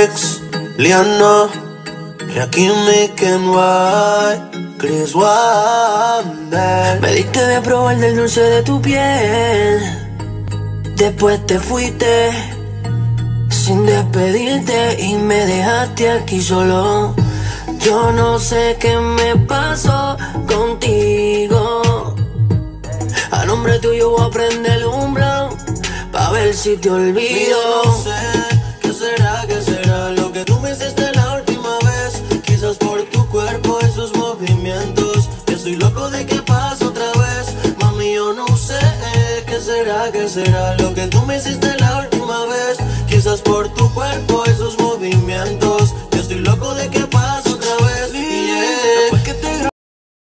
Alex, Liano, Rakimi, Kenway, Chris Wander. Me diste de probar del dulce de tu piel. Después te fuiste sin despedirte y me dejaste aquí solo. Yo no sé qué me pasó contigo. A nombre tuyo voy a prender un blunt pa' ver si te olvido. No sé, qué será lo que tú me hiciste la última vez. Quizás por tu cuerpo, esos movimientos. Yo estoy loco de que pase otra vez. Mami, yo no sé, qué será lo que tú me hiciste la última vez. Quizás por tu cuerpo, esos movimientos. Yo estoy loco de que